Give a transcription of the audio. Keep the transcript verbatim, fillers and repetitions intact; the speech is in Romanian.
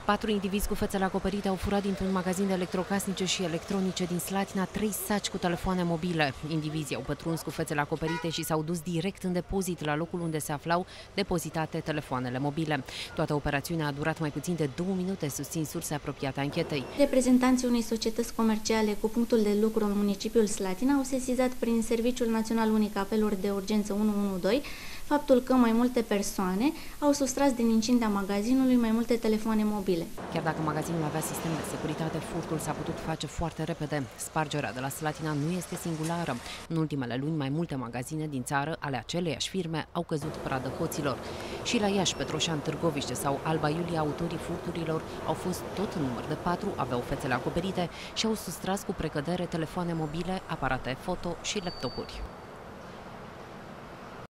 Patru indivizi cu fețele acoperite au furat dintr-un magazin de electrocasnice și electronice din Slatina trei saci cu telefoane mobile. Indivizii au pătruns cu fețele acoperite și s-au dus direct în depozit, la locul unde se aflau depozitate telefoanele mobile. Toată operațiunea a durat mai puțin de două minute, susțin surse apropiate anchetei. Reprezentanții unei societăți comerciale cu punctul de lucru în municipiul Slatina au sesizat prin Serviciul Național Unic Apeluri de Urgență unu unu doi faptul că mai multe persoane au sustras din incinta magazinului mai multe telefoane mobile. Chiar dacă magazinul avea sistem de securitate, furtul s-a putut face foarte repede. Spargerea de la Slatina nu este singulară. În ultimele luni, mai multe magazine din țară ale aceleiași firme au căzut pradă hoților. Și la Iași, Petroșan, Târgoviște sau Alba Iulia, autorii furturilor au fost tot în număr de patru, aveau fețele acoperite și au sustras cu precădere telefoane mobile, aparate foto și laptopuri.